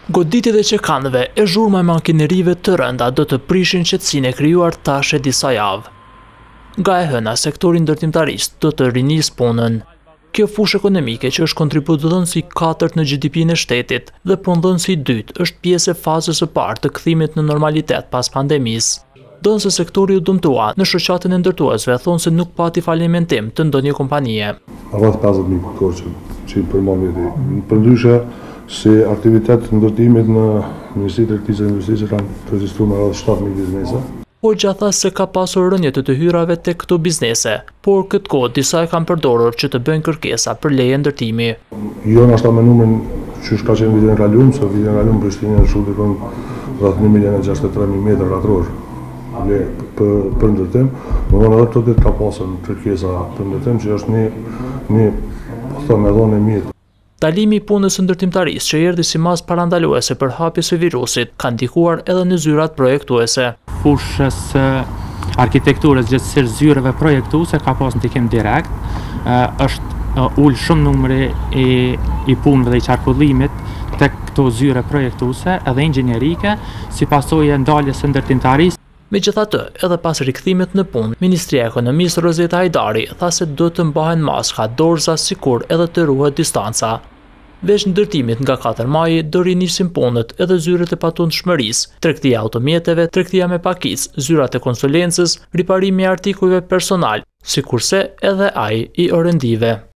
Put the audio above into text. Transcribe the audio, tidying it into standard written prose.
Goditjet e qekanëve e zhurma e makinerive të rënda do të prishin qetësinë e krijuar tash e disa javë. Nga e hëna, sektori ndërtimtarisë do të rinisë punën. Kjo fushë ekonomike që është kontributodhënësi 4 në GDP-n e shtetit dhe pundhënësi 2 është pjesë e fazës së parë të kthimit në normalitet pas pandemisë. Donë se sektori u dëmtua në shoqatën e ndërtuesve thonë se nuk pati falimentim të ndonjë kompanie. Rreth 50.000 koçë që për momenti. Përndryshe si aktivitet ndërtimit në Ministrinë e Tregtisë dhe Industrisë kanë regjistruar rreth 7.000 biznese. Hoxha tha se ka pasur rënje të hyrave tek këto biznese, por këtë kohë disa e kanë përdorur që të bëjnë kërkesa për leje ndërtimi. Jo në ashta me numrin që ka qenë vitin e kaluar, se vitin e kaluar Prishtina shurdikon rreth 1.063.000 metër katror për ndërtim. Domthonë edhe këto ka pasur kërkesa për ndërtim që është një po them edhe në mirë. Dalimi i punës së ndërtimtarisë që erdhi si mas parandaluese për hapjes së virusit ka ndikuar edhe në zyrat projektuese. Fushës arkitekturës gjithësisht zyreve projektuese ka pas ndikim direkt, është ul shumë numri i punëve dhe i qarkullimit tek këto zyre projektuese edhe inxhinierike si pasojë e ndaljes së ndërtimtarisë. Megjithatë, edhe pas rikthimit në punë, Ministria e Ekonomisë Rozeta Hajdari tha se do të mbahen maska, dorza, sikur edhe të ruhet distanca. Veç ndërtimit nga 4 maji do rinisin punët edhe zyret e patundshmërisë, tregtia e automjeteve, tregtia me pakicë, zyrat e konsulencës, riparimi i artikujve personal, sikurse edhe ai i orendive.